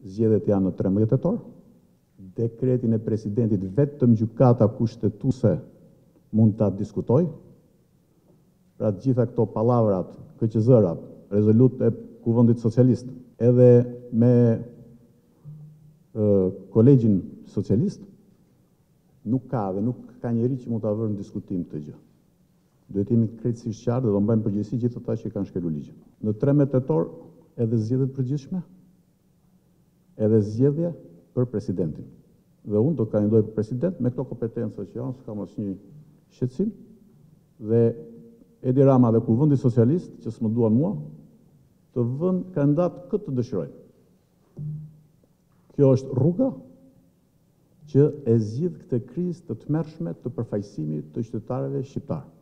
Zgjedhjet janë në 13 tetor. Dekretin e presidentit vetëm gjykata kushtetuese mund ta diskutojë. Pra të gjitha këto pallavrat, KQZ-rat, rezolut e Kuvendit Socialist, edhe me kolegjin socialist, nuk ka njeri që mund ta vërë në diskutim këtë gjë. Duhet jemi krejtësisht qartë dhe do mbajmë përgjegjësi gjithë ata që kanë shkelur ligjin. Në 13 tetor edhe zgjedhjet përgjithshme, edhe zgjedhje për presidentin. Dhe unë do kandidoj për president me këto kompetenca që janë, s'kam asnjë shqetësim, dhe Edi Rama dhe Kuvendi Socialist, që s'më duan mua, të vënë kandidat këtë të dëshirojnë. Kjo është rruga që e zgjidh këtë krizë të tmerrshme të përfaqësimit të qytetarëve shqiptar.